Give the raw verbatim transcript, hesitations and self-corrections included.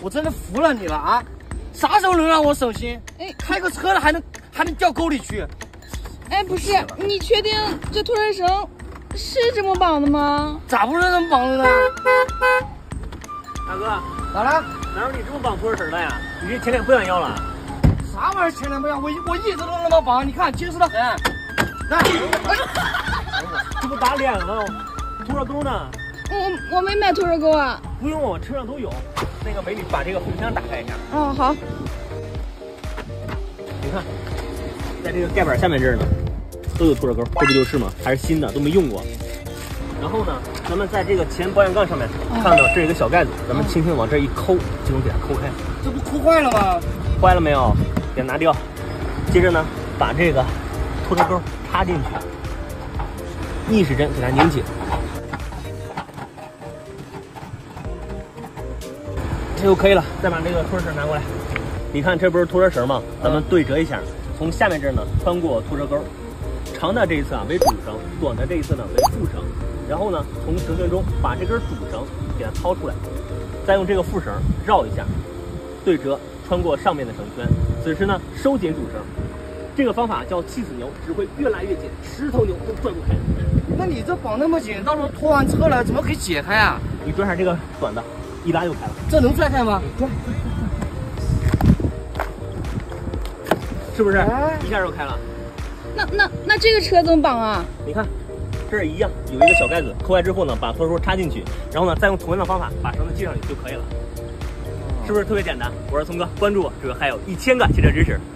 我真的服了你了啊！啥时候能让我省心？ 哎， 开个车了还能还能掉沟里去？ 哎，不是，你确定这拖车绳是这么绑的吗？ 咋不是这么绑的呢？ 大哥， 咋了？ 哪有你这么绑拖车绳的呀？你这前脸不想要了？ 啥玩意儿前脸不要？我我一直都那么绑，你看结实的很。来，哎， 这不打脸了吗？拖车钩呢？ 我我没买拖车钩啊。 不用，我车上都有。那个美女，把这个后备箱打开一下。 哦，好。 你看，在这个盖板下面这儿呢，都有拖车钩，这不就是吗？还是新的，都没用过。然后呢，咱们在这个前保险杠上面看到这有一个小盖子，咱们轻轻往这一抠，就能给它抠开。 这不抠坏了吗？ 坏了没有？给它拿掉。接着呢，把这个拖车钩插进去，逆时针给它拧紧。这就可以了。再把这个拖车绳拿过来。你看，这不是拖车绳吗？咱们对折一下，从下面这儿呢穿过拖车钩，长的这一侧啊为主绳，短的这一侧呢为副绳。然后呢，从绳圈中把这根主绳给它掏出来，再用这个副绳绕一下，对折穿过上面的绳圈。此时呢，收紧主绳。这个方法叫气死牛，只会越拉越紧，十头牛都转不开。 那你这绑那么紧，到时候拖完车了怎么可以解开啊？ 你拽下这个短的，一拉就开了。 这能拽开吗？ 拽，是不是？ 哎、 一下就开了。 那那那这个车怎么绑啊？ 你看，这儿一样，有一个小盖子，抠开之后呢，把拖车插进去，然后呢，再用同样的方法把绳子系上去就可以了。是不是特别简单？我是聪哥，关注我，这个还有一千个汽车知识。